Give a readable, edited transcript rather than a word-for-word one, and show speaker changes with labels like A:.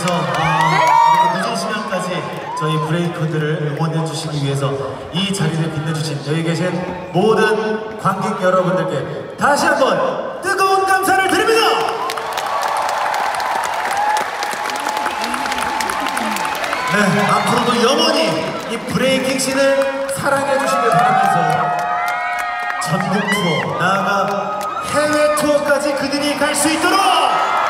A: 계속해서 늦은 시간까지 저희 브레이커들을 응원해주시기 위해서 이 자리를 빛내주신 여기 계신 모든 관객 여러분들께 다시 한번 뜨거운 감사를 드립니다! 네, 앞으로도 영원히 이 브레이킹 씬을 사랑해주시길 바라면서 전국 투어, 나아가 해외 투어까지 그들이 갈 수 있도록